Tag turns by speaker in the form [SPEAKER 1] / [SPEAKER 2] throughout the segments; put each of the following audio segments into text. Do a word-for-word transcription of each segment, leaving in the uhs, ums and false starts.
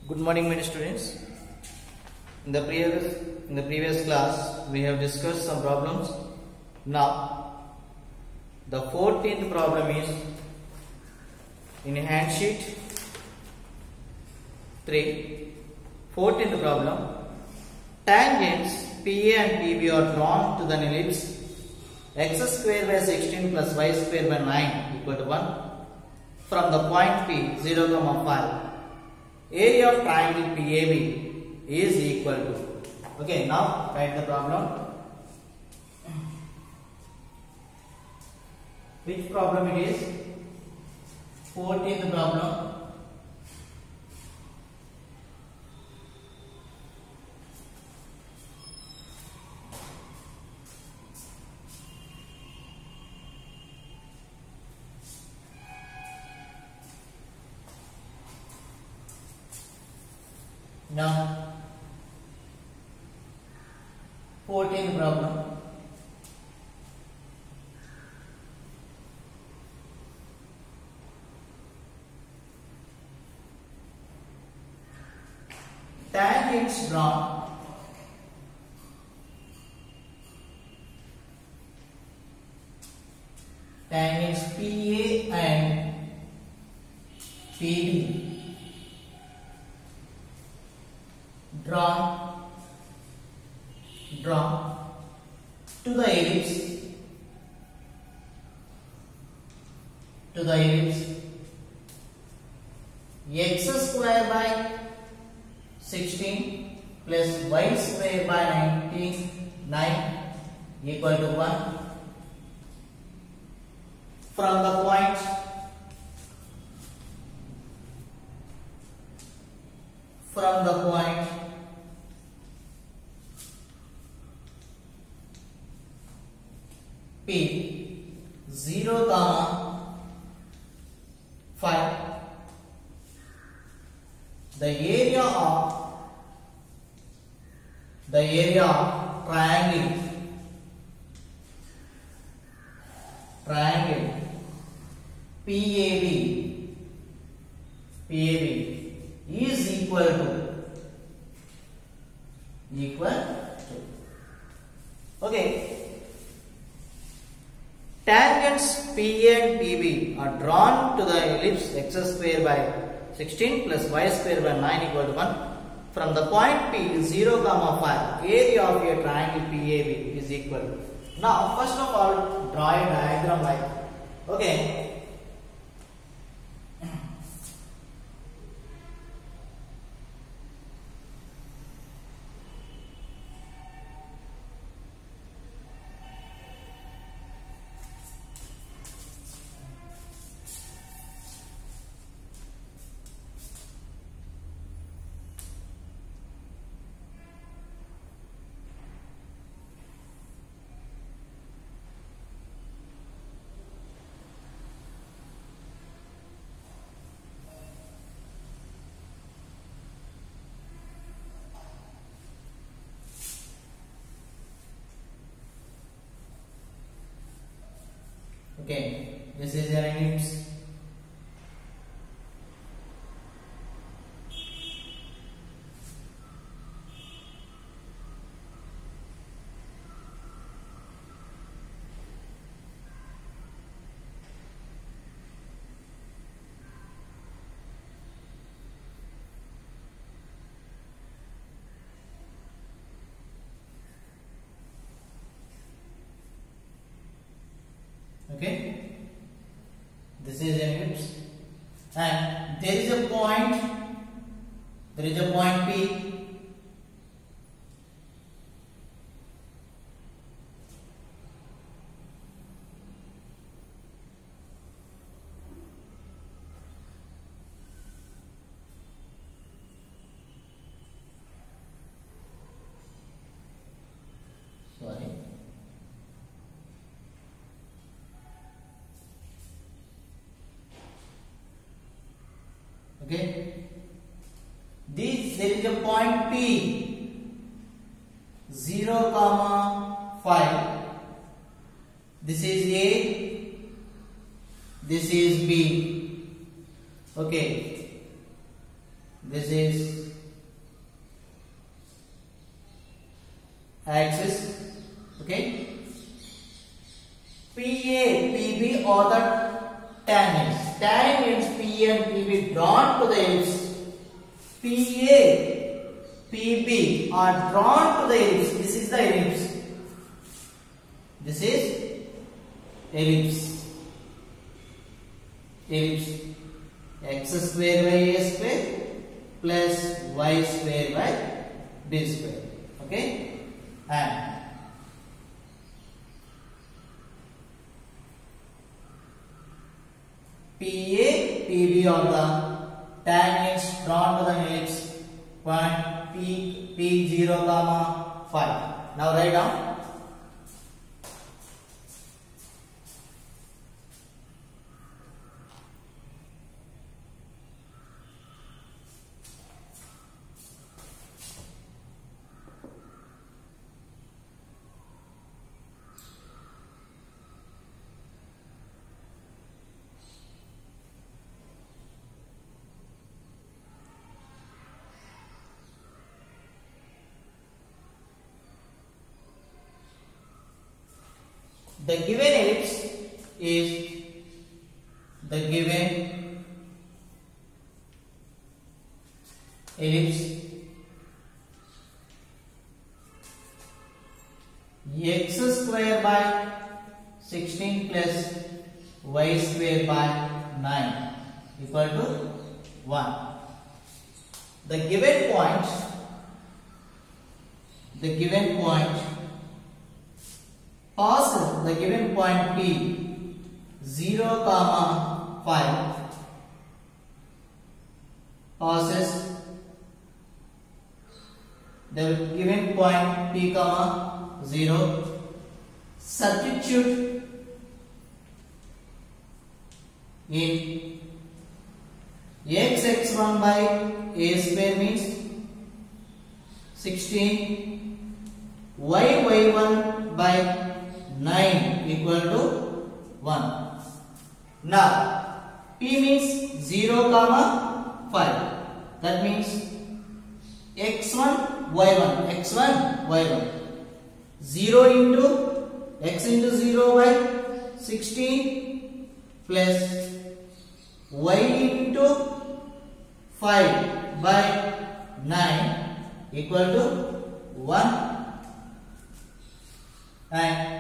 [SPEAKER 1] Good morning, many students. In the previous in the previous class, we have discussed some problems. Now, the fourteenth problem is in hand sheet three. fourteenth problem: tangents P A and P B are drawn to the ellipse x square by sixteen plus y square by nine equal to one from the point P zero comma five. Area of triangle P A B is equal to. Okay, now write the problem. Which problem it is? fourteenth problem. Now, fourteenth problem. Tangents drawn tangents P A and P B drawn drawn to the ellipse to the ellipse x square by sixteen plus y square by nineteen nine equal to one from the point from the point P zero comma five. The area of the area of triangle triangle P A B P A B is equal to equal to. Okay. Tangents P A and P B are drawn to the ellipse x square by sixteen plus y square by nine equal to one from the point P zero comma five. Area of a triangle P A B is equal to. Now, first of all, draw a diagram like. Okay. Okay, this is an ellipse. Okay, this is an ellipse, and there is a point. There is a point P. Sorry. Okay, this there is a point P zero comma five. This is A, this is B. Okay, this is P A, P B or the tangents. Tangents P A and P B drawn to the ellipse. P A, P B are drawn to the ellipse. This is the ellipse. This is ellipse. Ellipse. X square by a square plus y square by d square. Okay, and P A, P B are the tangents drawn to the ellipse. Point P, P zero comma five. Now write down. The given ellipse is the given ellipse x square by sixteen plus y square by nine equal to one. The given point, the given point passes the given point P zero comma five passes the given point P comma zero. Substitute in x x one by a square means sixteen, y y one by nine equal to one. Now P means zero comma five. That means x one y one, x one y one. zero into x into zero by sixteen plus y into five by nine equal to one, and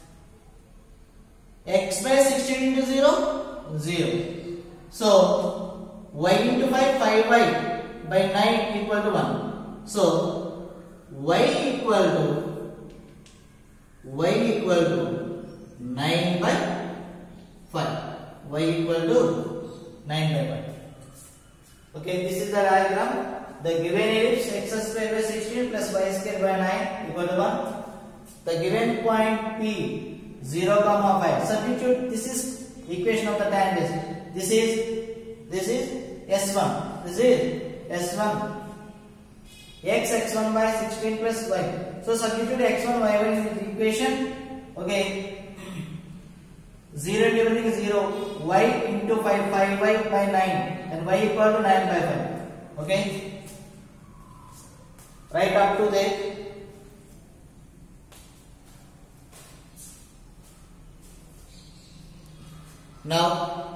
[SPEAKER 1] x by sixteen into zero, zero. So y into five, five y by nine equal to one. So y equal to y equal to nine by five. Y equal to nine by five. Okay, this is the diagram. The given ellipse x square by sixteen plus y square by nine equal to one. The given point P zero comma five. Substitute. This is equation of the tangents. This is this is S one. This is S one. X x one by sixteen plus y. So substitute x one y one in the equation. Okay. zero into everything is zero. Y into five, five y by nine, and y equal to nine by five. Okay. Right up to there. Now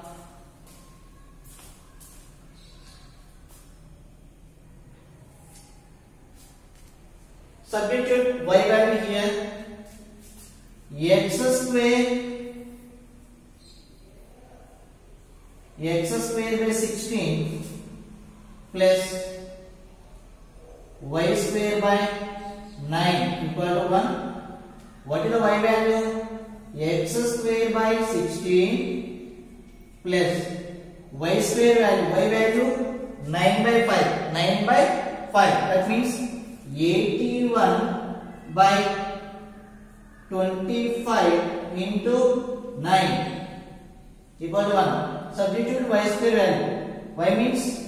[SPEAKER 1] substitute y value here. X square x square by sixteen plus y square by nine equal to one. What is the y value? X square by sixteen plus y square value, y value nine by five, nine by five. That means eighty-one by twenty-five into nine equal to one. Substitute y square value. Y means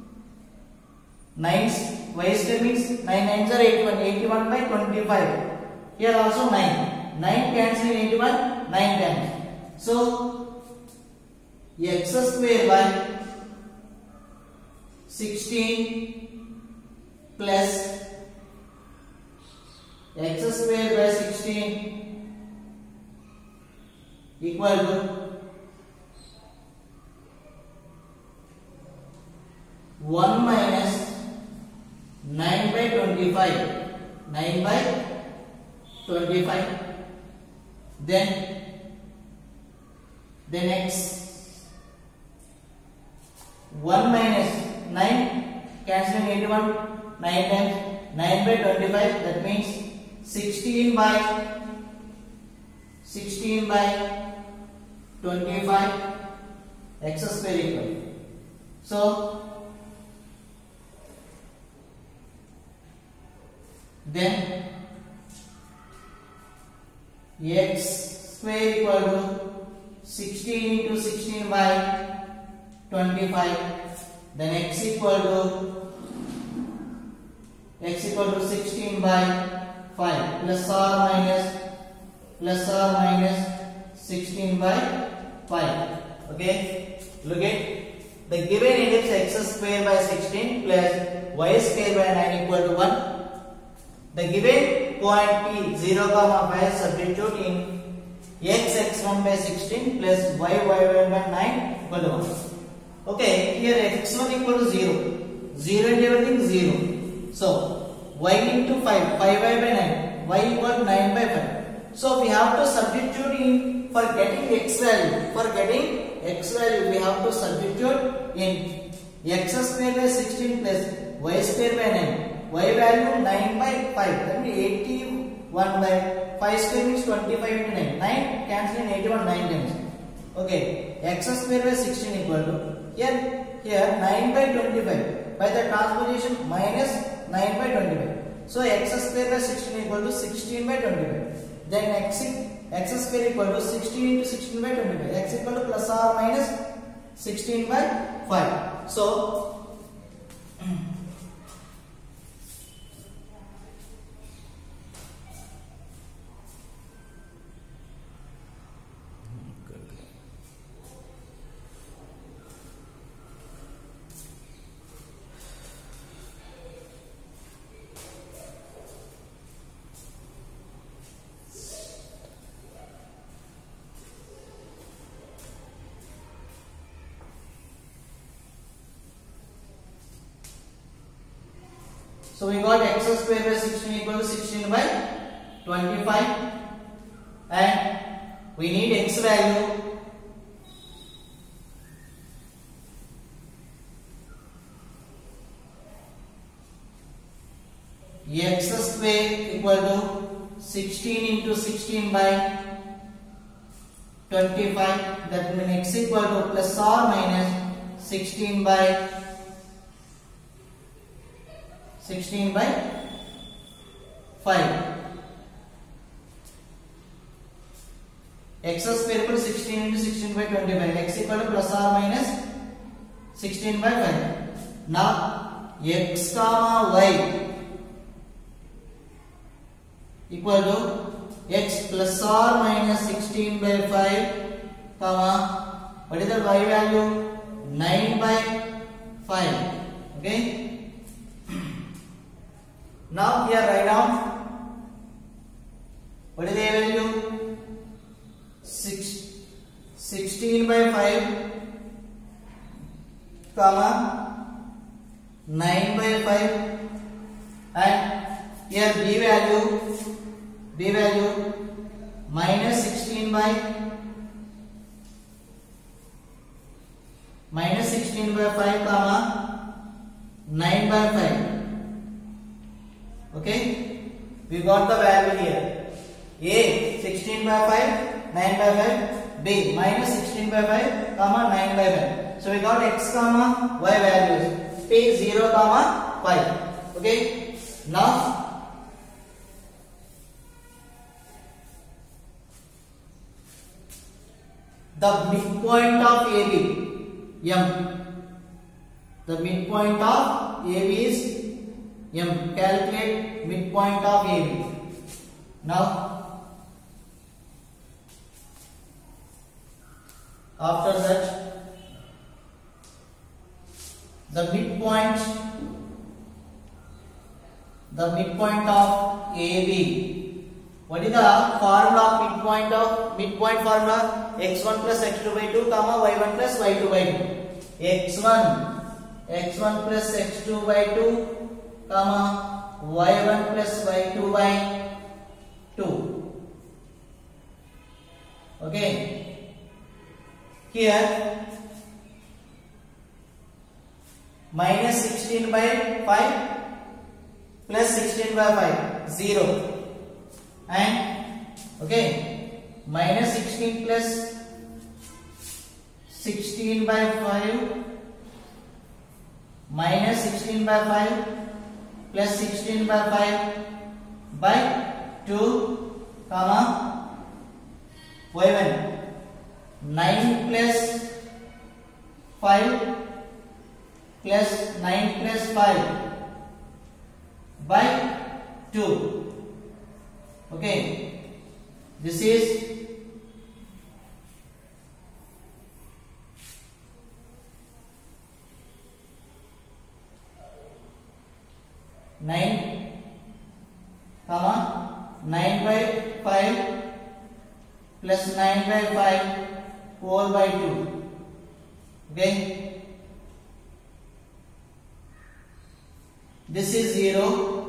[SPEAKER 1] nine, y square means nine nines are eighty-one, eighty-one by twenty-five. Here also nine. nine cancel eighty-one, nine times. So x square by sixteen plus x square by sixteen equal to one minus nine by twenty-five. nine by twenty-five. Then then x one minus nine, cancelling eighty-one, nine times nine by twenty-five, that means sixteen by sixteen by twenty-five, x square equal. So then x square equal to sixteen into sixteen by twenty-five, then x equal to x equal to sixteen by five, plus or minus plus or minus sixteen by five. Okay, look at the given ellipse x square by sixteen plus y square by nine equal to one. The given point P zero comma five substitute in x x one by sixteen plus y y one by nine equal to one. Okay, here x one equal to zero. zero and everything zero. So y into five, five y by nine, y equal to nine by five. So we have to substitute in for getting x value. For getting x value, we have to substitute in x square by sixteen plus y square by nine. Y value nine by five, that means eighty-one by five square means twenty-five into nine. nine cancelling eighty-one nine times. Okay, x square by sixteen equal to here here nine by twenty-five. By the transposition minus nine by twenty-five. So x square by sixteen equal to sixteen by twenty-five. Then x x square equal to sixteen into sixteen by twenty-five. X equal to plus or minus sixteen by five. So So we got x square by sixteen equal to sixteen by twenty-five, and we need x value. X square equal to sixteen into sixteen by twenty-five, that means x equal to plus or minus sixteen by sixteen by five. X square equal to sixteen into sixteen by twenty-five. X equal to plus or minus sixteen by five. Now x comma y equal to x plus or minus sixteen by five, comma, what is the y value? nine by five. Okay. Now here write down what is the value? six, sixteen by five, comma, nine by five, and here b value, b value minus sixteen by minus sixteen by five, comma, nine by five. Okay, we got the value here. A sixteen by five, nine by five. B minus sixteen by five, comma nine by five. So we got x comma y values. P zero comma five. Okay. Now the midpoint of A B, M. The midpoint of A B is M. Calculate midpoint of A B. Now, after that, the midpoint, the midpoint of A B What is the formula of midpoint of midpoint formula? x one plus x two by two comma y one plus y two by two. x one x one plus x two by two comma y one plus y two by two. Okay, here minus sixteen by five plus sixteen by five, zero. And okay, minus sixteen plus sixteen by five minus sixteen by five plus sixteen by five by two comma y one, nine plus five plus nine plus five by two. Okay, this is nine comma nine by five plus nine by five whole by two. Okay, this is zero.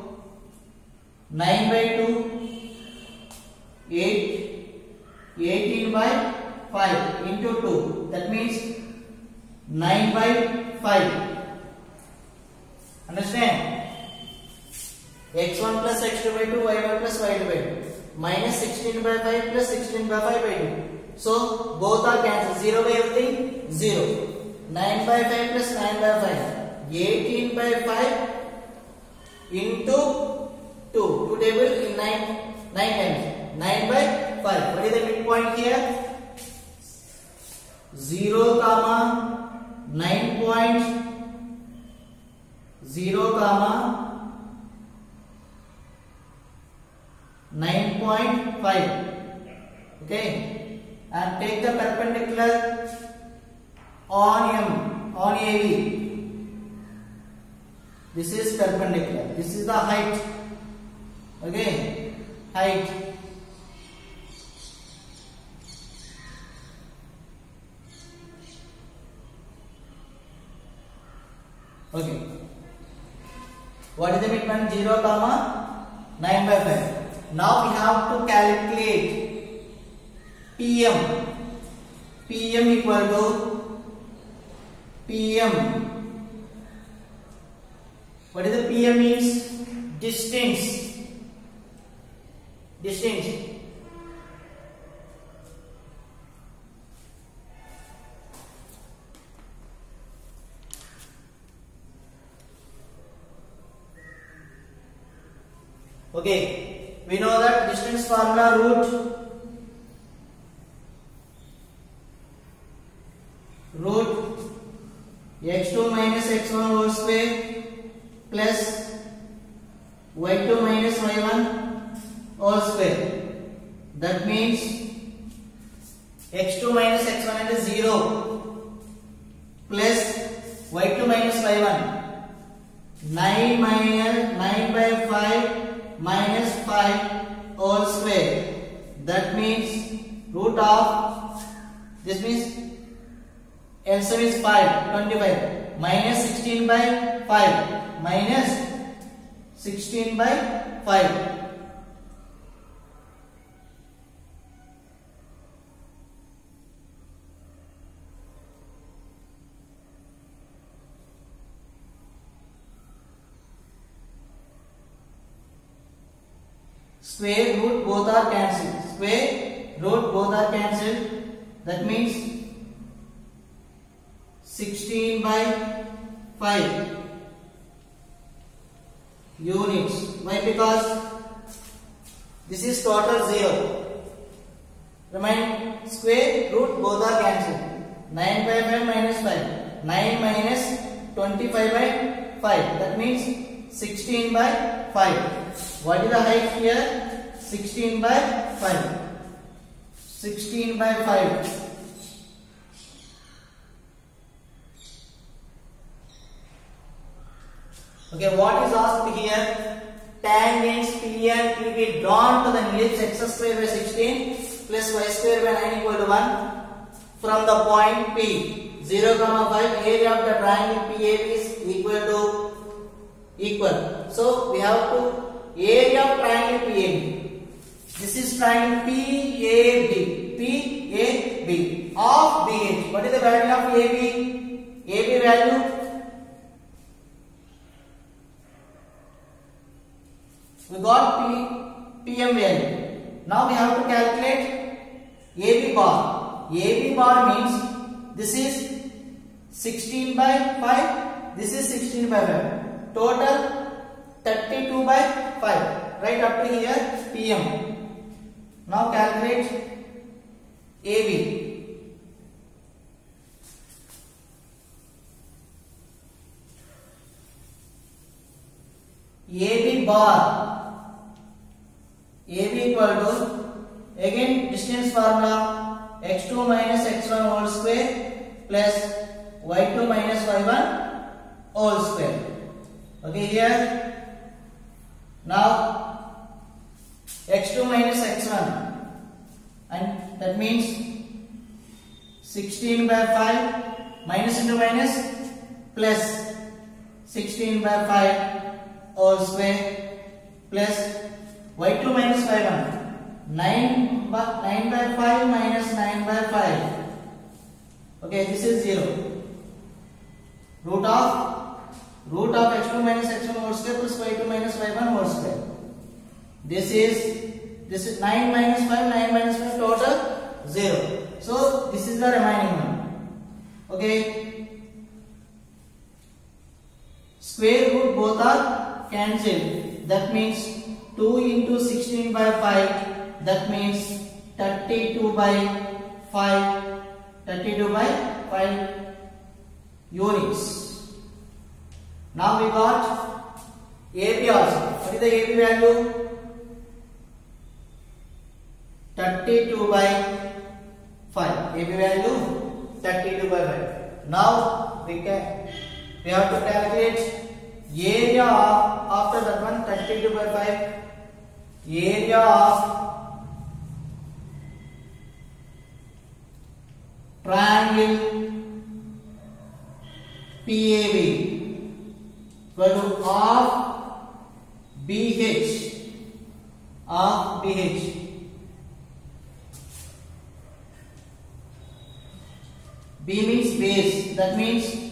[SPEAKER 1] Nine by two, eight. Eighteen by five into two. That means nine by five. Understand? x one plus x two by two, y one plus y two by two. Minus sixteen by five plus sixteen by five by two. So both are cancelled. Zero by everything, zero. Nine by five plus nine by five. Eighteen by five into two. Two table in nine, nine times. Nine by five. What is the midpoint here? Zero comma nine point zero comma nine point five. Okay, and take the perpendicular on M, on A B. This is perpendicular. This is the height. Okay, height. Okay, what is the midpoint? Zero comma nine by five. Now we have to calculate P M. P M equal to P M. What is the P M means? Distance. Distance. Okay, we know that distance formula root root x two minus x one whole square plus y two minus y one whole square. That means x two minus x one is zero plus y two minus y one. nine minus nine by five minus five whole square. That means root of, this means L C M is five, twenty-five, minus sixteen by five, minus sixteen by five. Square root both are cancelled. Square root both are cancelled. That means sixteen by five units. Why? Because this is total zero. Remind, square root both are cancelled. nine by five minus five. nine minus twenty-five by five. That means sixteen by five. What is the height here? sixteen by five. sixteen by five. Okay, what is asked here? tangents P and P B drawn to the ellipse x square by sixteen plus y square by nine equal to one from the point P. zero comma five, area of the triangle P A B is equal to equal. So we have to area of triangle P A B. This is triangle P A B. P A B of B H. What is the value of A B? A B value. We got P, P M value. Now we have to calculate A B bar. A B bar means this is sixteen by five. This is sixteen by five. Total thirty-two by five. Right up to here P M. Now calculate A B. A B bar. A B equal to, again distance formula, x two minus x one whole square plus y two minus y one whole square. Okay, here now x two minus x one, and that means sixteen by five minus into minus plus sixteen by five whole square plus y two minus y one, nine by nine by five minus nine by five. Okay, this is zero. Root of root of x two minus x one whole square plus y two minus y one whole square. This is this is nine minus five, nine minus five, total zero. So this is the remaining one. Okay. Square root both are cancelled. That means two into sixteen by five, that means thirty-two by five, thirty-two by five units. Now we got A B also. What is the A B value? thirty-two by five. A B value thirty-two by five. Now we can we have to calculate area of, after that one, thirty-two by five. Area of triangle P A B equal to of B H, of B H. B means base, that means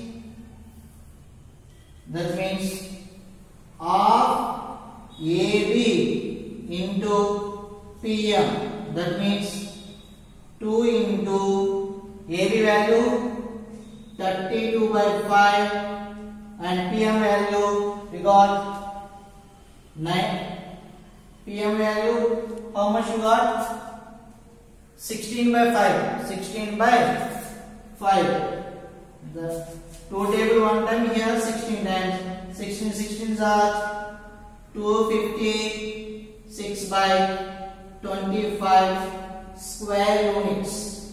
[SPEAKER 1] that means of A B into P M, that means two into A B value thirty-two by five and P M value we got nine. P M value how much you got? sixteen by five. sixteen by five. The two table one time here sixteen times. sixteen sixteens are two hundred fifty-six by twenty-five square units.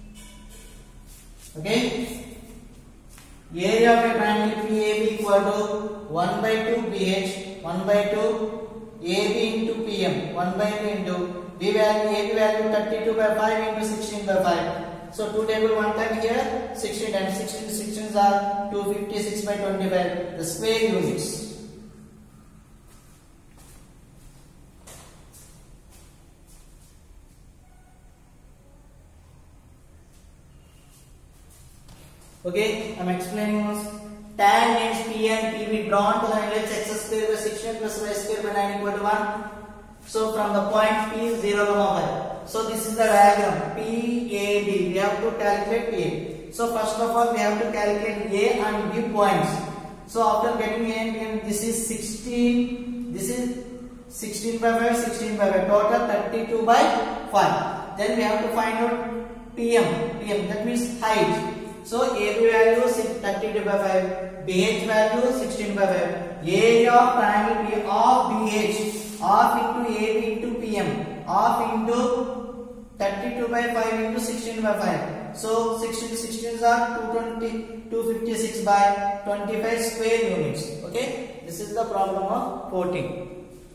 [SPEAKER 1] Okay. Area of a triangle P A B equal to one by two B H, one by two A B into P M, one by two into B value, A B value thirty-two by five into sixteen by five. So two table one time here sixteen times. sixteen sixteens are two hundred fifty-six by twenty-five, the square units. Okay, I am explaining this. Tangents P and P B drawn to the ellipse x square by sixteen plus y square by nine equal to one. So from the point P zero comma five. So this is the diagram P A B. We have to calculate P A. So first of all we have to calculate A and B points. So after getting A and B, this is sixteen. This is sixteen by five, sixteen by five. Total thirty-two by five. Then we have to find out P M. P M, that means height. So A B value is thirty-two by five, B H value sixteen by five. Area of triangle P of B H, of into A B into P M, of into thirty-two by five into sixteen by five. So sixteen sixteens are two hundred twenty, two hundred fifty-six by twenty-five square units. Okay, this is the problem of fourteen.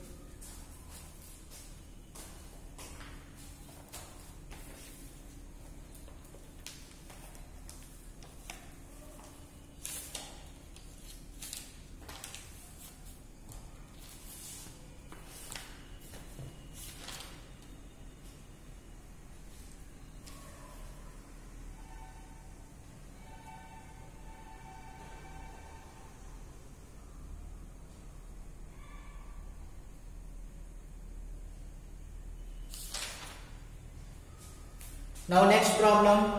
[SPEAKER 1] Now next problem.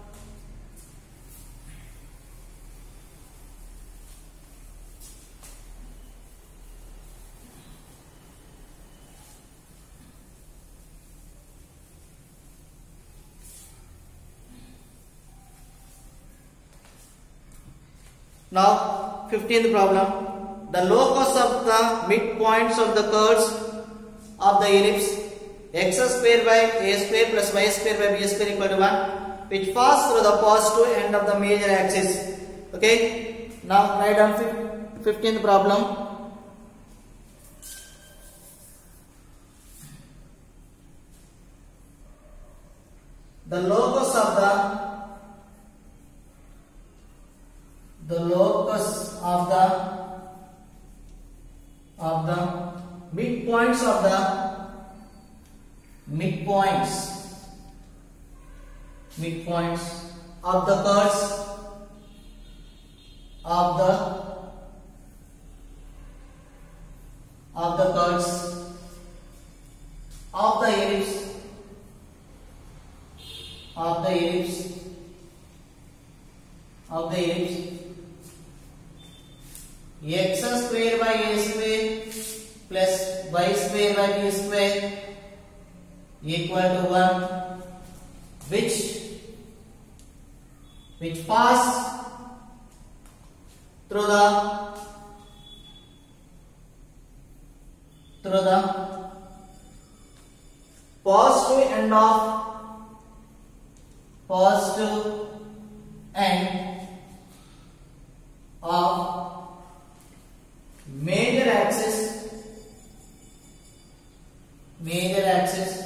[SPEAKER 1] Now fifteenth problem. The locus of the midpoints of the curves of the ellipse x square by a square plus y square by b square equal to one, which pass through the positive end of the major axis. Okay. Now write down fifteenth problem. The locus of the the locus of the of the midpoints of the midpoints midpoints of the curves of the of the curves of the ellipse of the ellipse of the ellipse x square by a square plus y square by b square equal to one, which which pass through the through the positive end of positive end of major axis major axis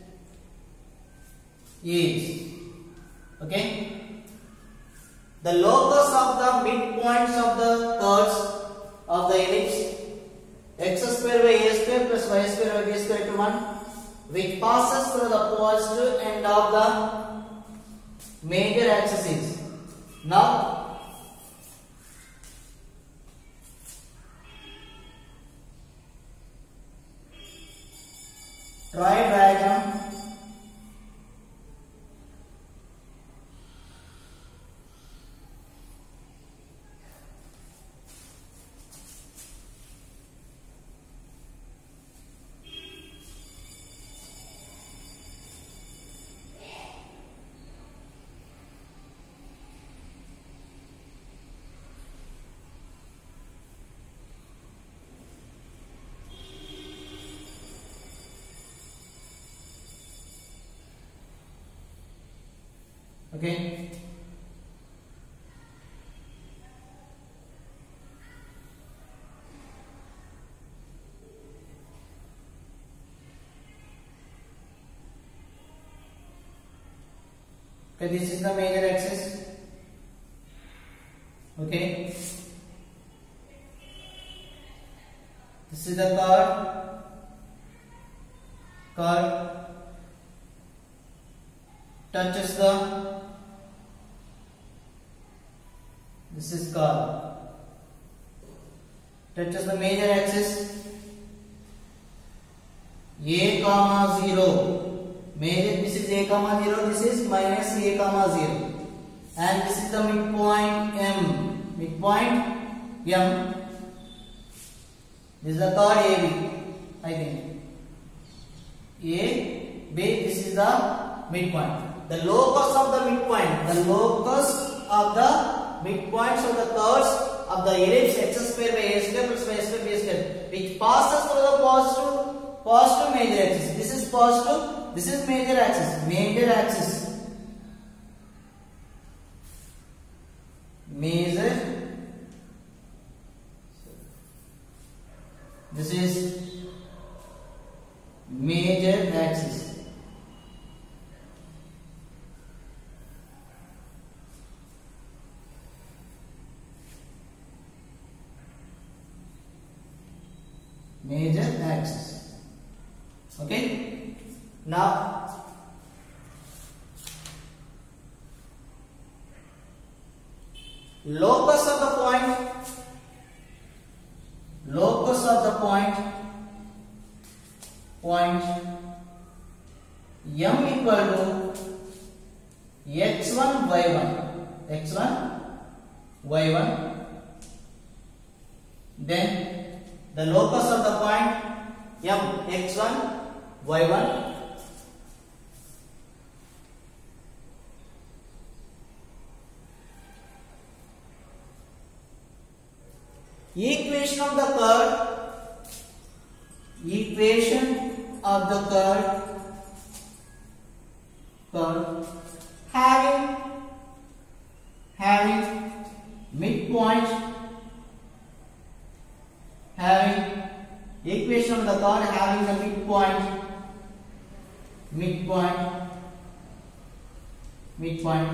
[SPEAKER 1] is, okay, the locus of the midpoints of the curves of the ellipse x square by a square plus y square by b square to one, which passes through the positive end of the major axis is. Now draw a diagram. Okay. Okay, this is the major axis. Okay. This is the curve. Curve touches the This is curve touches the major axis a comma zero. Major, this is a comma zero. This is minus a comma zero, and this is the midpoint M. Midpoint M. This is the curve A B. I think A B. This is the midpoint. The locus of the midpoint. The locus of the midpoints of the curves of the ellipse x square by a square plus y square b square, which passes through the positive positive major axis. This is positive. This is major axis. Major axis. Major. This is major axis. Major axis. Okay. Now locus of the point. Locus of the point. Point M equal to x one y one, x one y one. Then the locus of the point M x one y one. Equation of the curve, equation of the curve, curve having having midpoint, having equation of the curve having the midpoint, midpoint, midpoint.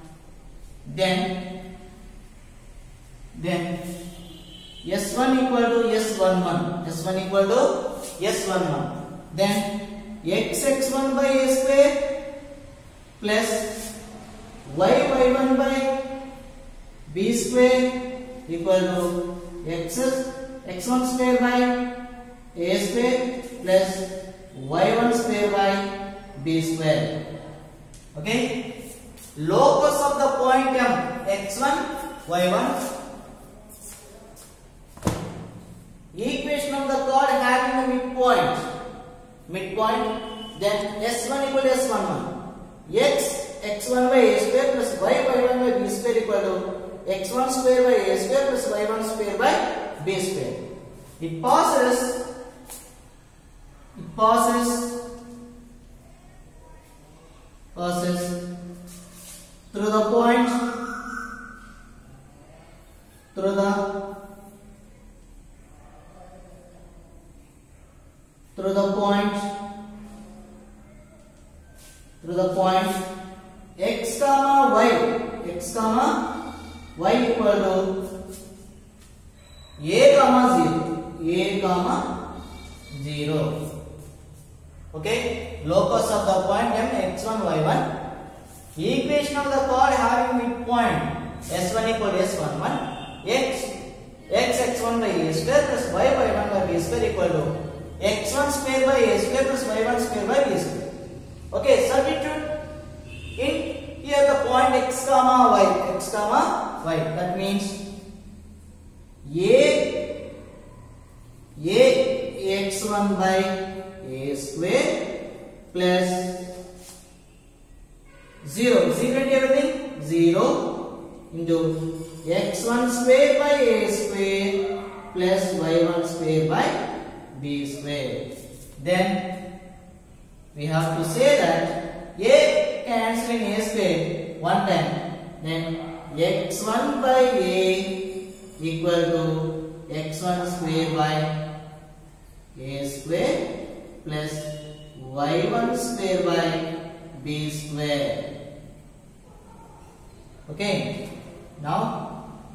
[SPEAKER 1] Then then S one equal to S one one, S one equal to S one one. Then x x one by a square plus y y one by b square equal to x x one square by a square plus y one square by b square. Okay. Locus of the point M x one y one. Equation of the chord having the midpoint, midpoint. Then S one equal to S one one. X x one by a square plus y y one by b square equal to x one square by a square plus y one square by b square. It passes. It passes. Passes through the point. Through the through the point through the point x comma y, x comma y equal to a comma zero, a comma zero. Okay, locus of the point M x one y one. Equation of the chord having midpoint S one equal to S one one. X x x one by a square plus y y one by b square equal to x one square by a square plus y one square by b square. Okay, substitute in here the point x comma y, x comma y. That means a a x one by a square plus zero. Secret everything zero into x one square by a square plus y one square by b square. Then we have to say that a cancelling a square one time. Then x one by a equal to x one square by a square plus y one square by b square. Okay. Now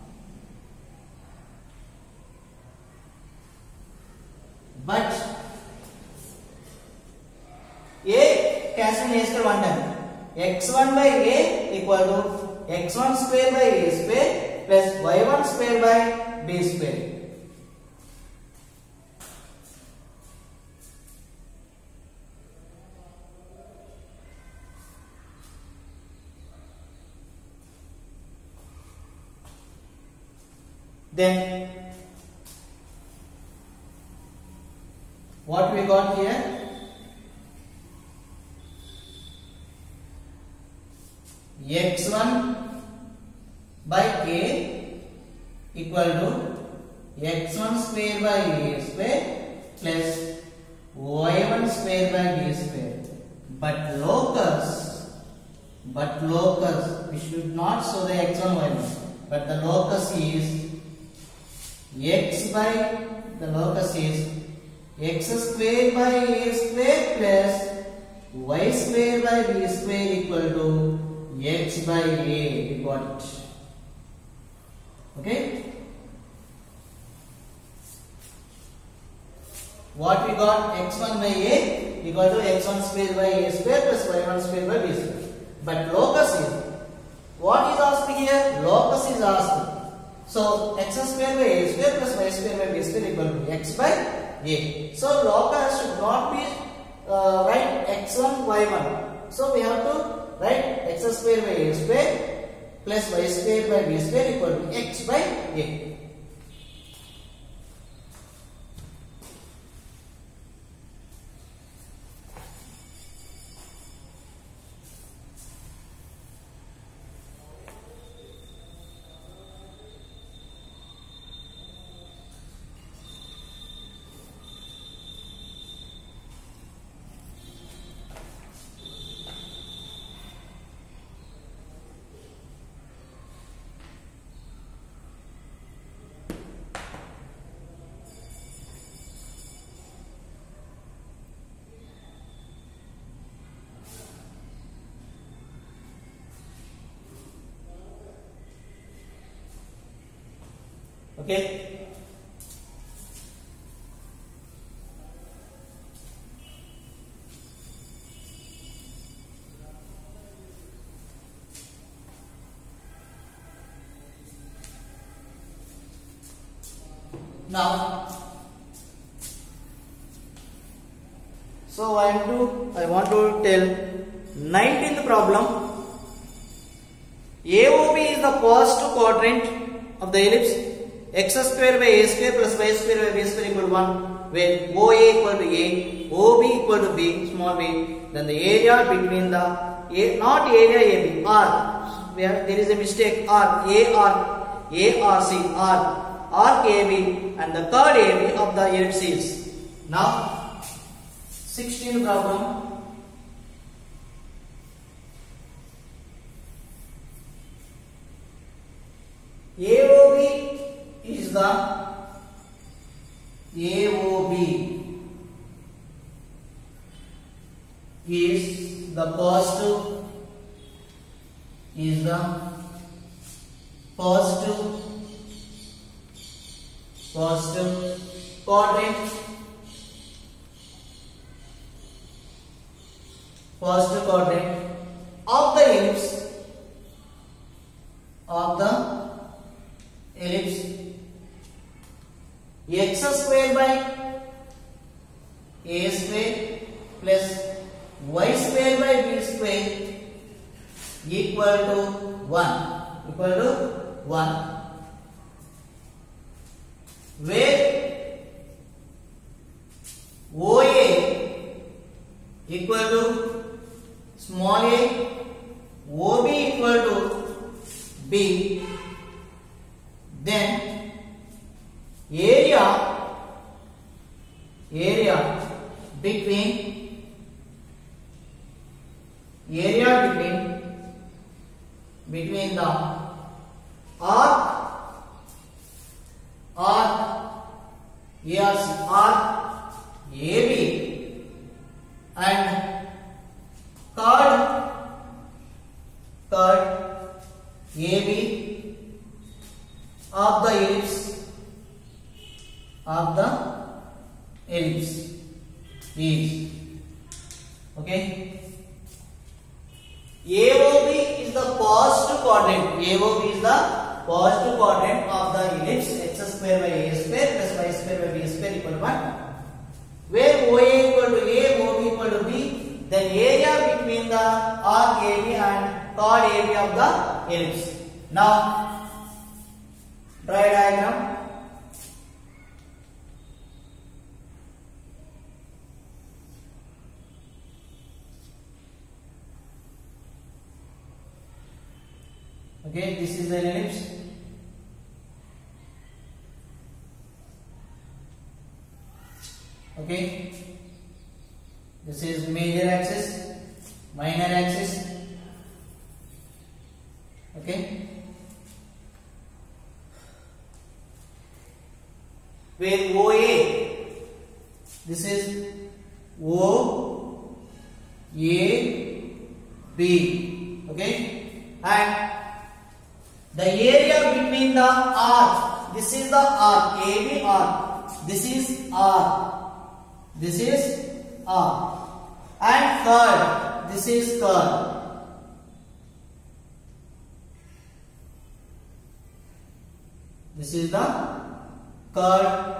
[SPEAKER 1] but a cancelling a square one time. x one by a equal to x one square by a square plus y one square by b square. Then what we got here? x one by a equal to x one square by a square plus y one square by b square. But locus, but locus, we should not show the x one, y one, but the locus is x by, the locus is x square by a square plus y square by b square equal to x by a. We got it. Okay. What we got? x one by a equal to x one square by a square plus y one square by b square. But locus is, what is asked here? Locus is asked. So x square by a square plus y square by b square equal to x by a. So locus should not be uh, right x one y one. So we have to right? X square by a square plus y square by b square equal to x by a. Okay. Now, so I am to I want to tell nineteenth problem. A O B is the first quadrant of the ellipse. X square by a square plus y square by b square equal to one, where O A equal to A, O B equal to B, small b, then the area between the A, not area A B, R, where there is a mistake, R, A R, A R C, R, arc A B and the third A B of the ellipse is. Now, sixteenth problem. A O B is the A O B is the first is the first first quadrant first quadrant of the ellipse of the ellipse. X square by a square plus y square by b square equal to one equal to one, where O A equal to small a, O B equal to B, then area area between area between between the arc arc yes arc A B and chord chord A B of the ellipse of the ellipse is, okay. A O B is the first quadrant. A O B is the first quadrant of the ellipse. X square by a square plus y square by b square equal to one, where O A equal to A, O B equal to B, then area between the arc A B and chord A B of the ellipse. Now, draw a diagram. Okay, this is the ellipse. Okay, this is major axis, minor axis. Okay, where O A, this is O A B. Okay, and the area between the arc, this is the arc, A B arc, this is R, this is R, and curve, this is curve. This is the curve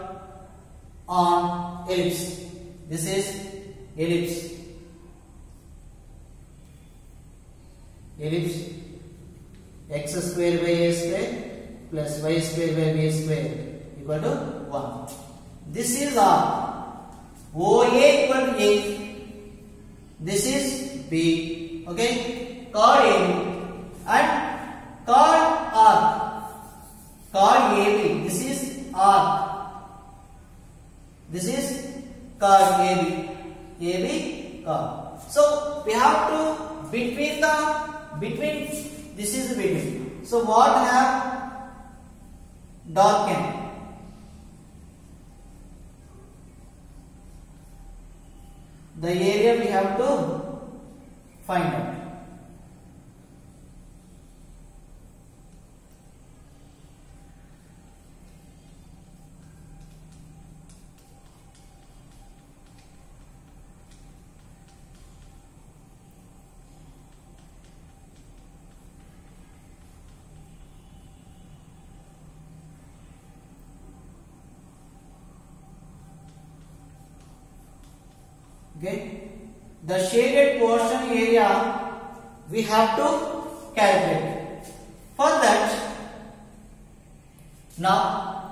[SPEAKER 1] on ellipse. This is ellipse. ellipse x square by a square plus y square by b square equal to one. This is R. O A equal to A. This is B. Okay. Chord A B and chord R. Chord A B. This is R. This is chord A B. A B chord. So we have to between the between this is between. So what have darkened? The area we have to find out. Okay, the shaded portion area we have to calculate. For that, now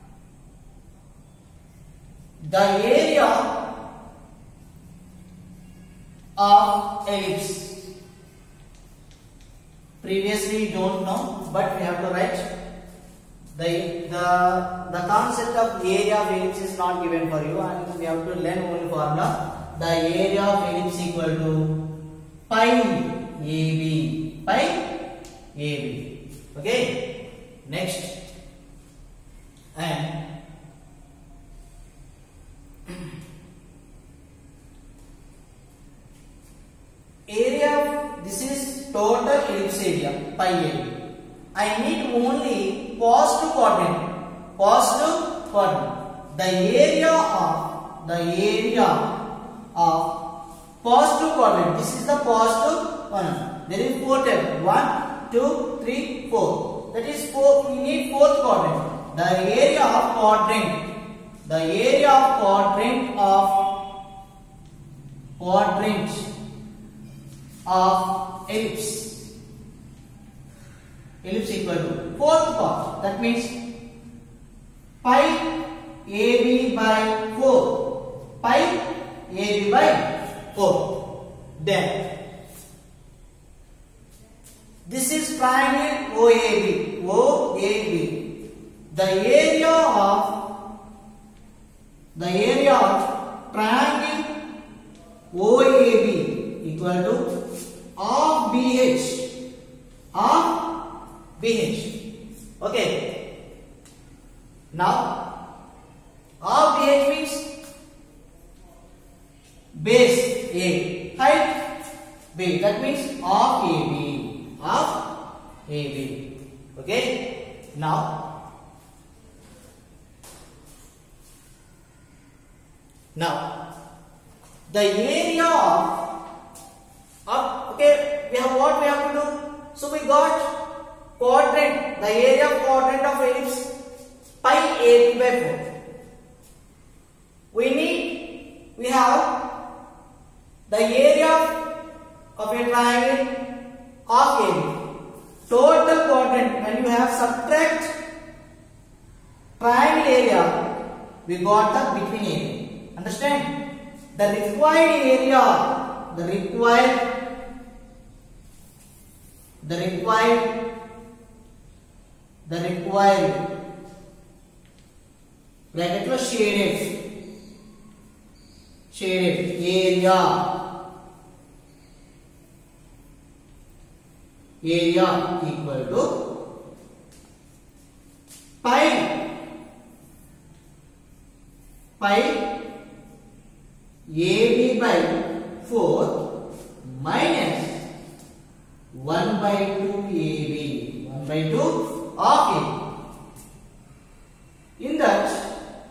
[SPEAKER 1] the area of ellipse. Previously, you don't know, but we have to write. The, the, the concept of area of ellipse is not given for you, and we have to learn only formula. The area of ellipse equal to pi A B. Pi A B. Okay. Next. And area, this is total ellipse area, pi A B. I need only positive quadrant. Positive quadrant. The area of the area of positive quadrant. This is the positive one. There is four terms. One, two, three, four. That is four. We need fourth quadrant. The area of quadrant. The area of quadrant of quadrant of ellipse. Ellipse equal to fourth part. That means pi A B by four. Pi A B by four. Then this is triangle O A B. O A B. The area of the area of triangle O A B equal to of B H. Of B H. Okay. Now of B H means base A, height B. That means of A B. Of A B. Okay. Now, now the area of, of okay, we have what we have to do. So we got quadrant. The area of quadrant of ellipse pi A B by four. We need, we have the area of a triangle of A B. Total quadrant, when you have subtract triangle area, we got the between area. Understand? The required area, the required, the required, the required, bracket lo shaded, shaded area. Area equal to pi pi A B by four minus one by two A B. one by two of A B. In that,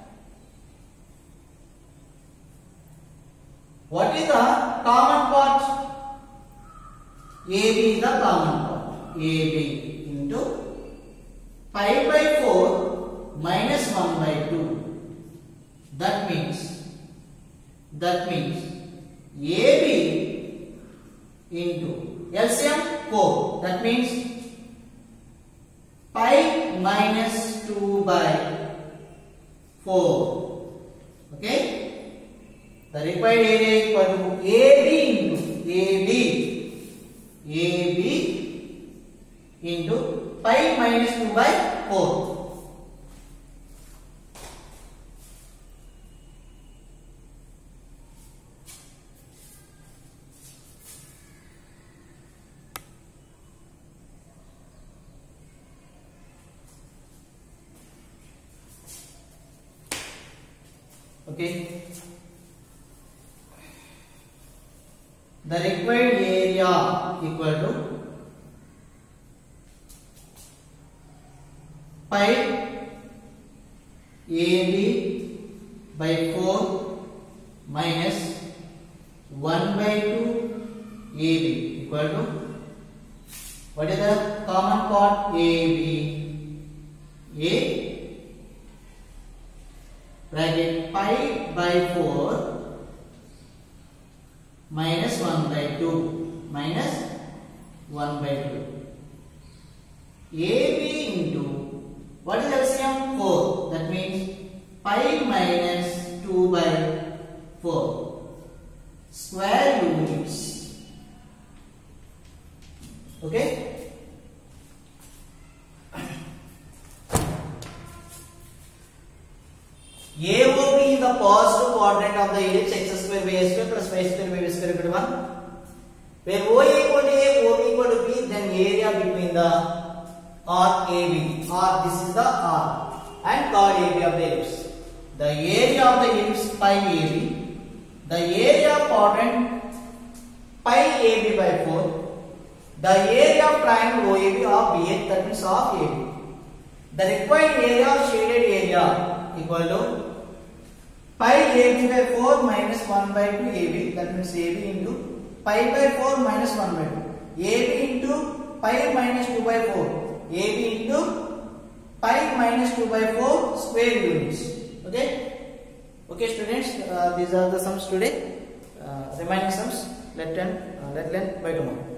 [SPEAKER 1] what is the common part? A B is the common part. A B into pi by four minus one by two. That means, that means A B into L C M four. That means pi minus two by four. Okay. The required area equal to A B into A B A B into pi minus two by four. Okay. The required area equal to pi A B by four minus one by two A B equal to, what is the common part? A B, A bracket pi by four minus one by two minus one by two. A B into, what is L C M? four. That means pi minus two by four. Square units. Okay. A O B is the positive quadrant of the ellipse x square by a square plus y square by b square equal to one. Where O A equal to A, O B equal to B, then area between the R A B. R, this is the R, and chord A B of the ellipse. The area of the ellipse pi A B. The area of quadrant pi A B by four. The area of triangle O A B of B H, that means of A B. The required area of shaded area equal to pi A B by four minus one by two A B, that means A B into pi by four minus one by two. A B into pi minus two by four. A B into pi minus two by four square units. Okay. Okay, students, uh, these are the sums today. Uh, remaining sums, let learn, uh, let learn by tomorrow.